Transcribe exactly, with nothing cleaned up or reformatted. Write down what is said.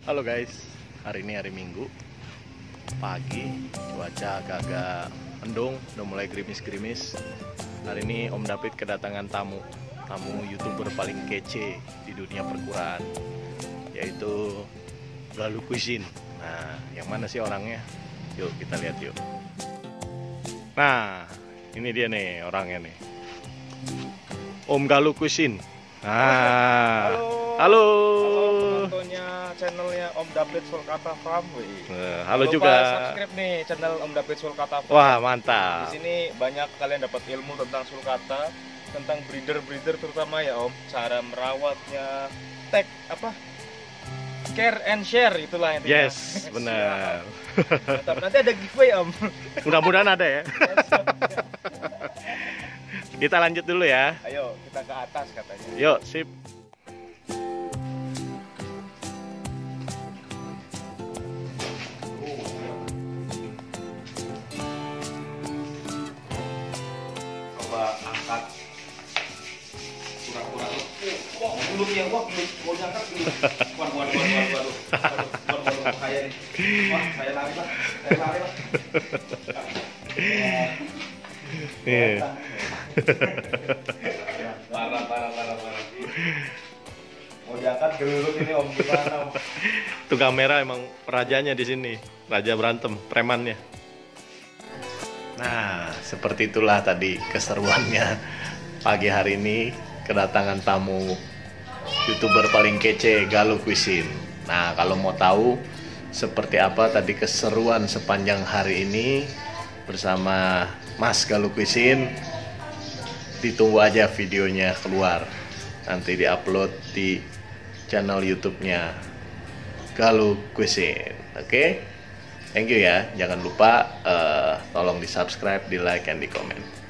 Halo guys, hari ini hari Minggu pagi, cuaca agak-agak mendung, udah mulai gerimis-gerimis. Hari ini Om David kedatangan tamu, tamu youtuber paling kece di dunia perkuran, yaitu Galuh Cuisine. Nah, yang mana sih orangnya? Yuk kita lihat yuk. Nah, ini dia nih orangnya nih, Om Galuh Cuisine. Nah, halo, halo. halo penontonnya channelnya Om David Sulkata Farm. Uh, halo Lupa juga. subscribe nih channel Om David Sulkata Farm. Wah, mantap. Di sini banyak kalian dapat ilmu tentang sulkata, tentang breeder-breeder terutama ya Om, cara merawatnya, tag apa? Care and share itulah intinya. Yes, benar. Mantap. Nanti ada giveaway Om. Mudah-mudahan ada ya. Kita lanjut dulu ya. Ayo kita ke atas katanya. Yuk, sip. Coba angkat kura-kura lu. Wah, mulutnya wah, mulut mau diangkat dulu. Waduh, waduh, waduh, waduh, waduh, waduh, waduh, saya nih. Wah, saya lari lah, saya lari lah. Nih. Parah, parah, parah, parah. Mau diangkat gelut ini Om, gimana Om? Tukang merah emang rajanya di sini, raja berantem, premannya. Nah, seperti itulah tadi keseruannya pagi hari ini, kedatangan tamu youtuber paling kece, Galuh Cuisine. Nah, kalau mau tahu seperti apa tadi keseruan sepanjang hari ini bersama Mas Galuh Cuisine, ditunggu aja videonya keluar, nanti diupload di channel YouTube-nya Galuh Cuisine. Oke, okay? Thank you ya. Jangan lupa uh, tolong di subscribe, di like, dan di komen.